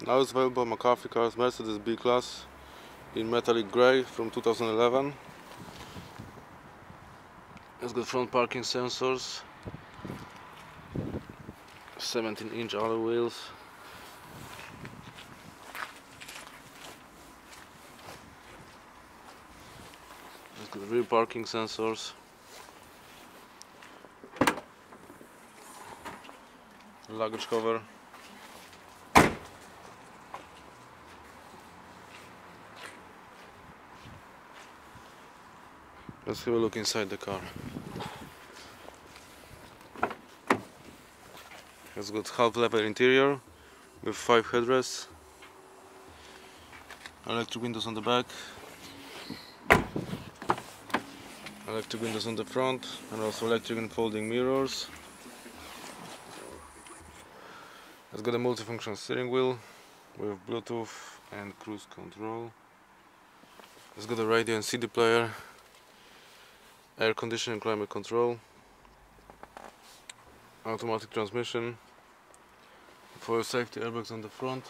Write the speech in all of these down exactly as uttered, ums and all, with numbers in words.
Now it's available McCarthy cars, Mercedes B-Class in metallic grey from two thousand eleven. It's got front parking sensors, seventeen inch alloy wheels, it's got rear parking sensors, luggage cover. Let's have a look inside the car. It's got half-level interior with five headrests, electric windows on the back, electric windows on the front, and also electric and folding mirrors. It's got a multifunction steering wheel with Bluetooth and cruise control. It's got a radio and C D player, air conditioning, climate control, automatic transmission, for safety airbags on the front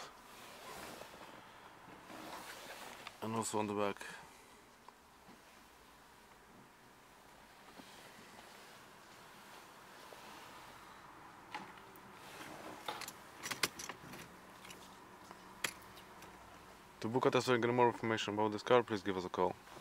and also on the back. To book a test or get more information about this car, please give us a call.